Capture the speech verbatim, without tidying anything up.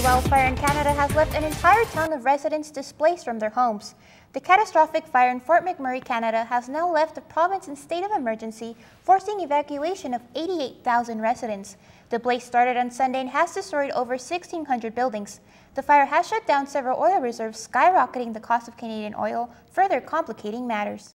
wildfire in Canada has left an entire town of residents displaced from their homes. The catastrophic fire in Fort McMurray, Canada has now left the province in state of emergency, forcing evacuation of eighty-eight thousand residents. The blaze started on Sunday and has destroyed over sixteen hundred buildings. The fire has shut down several oil reserves, skyrocketing the cost of Canadian oil, further complicating matters.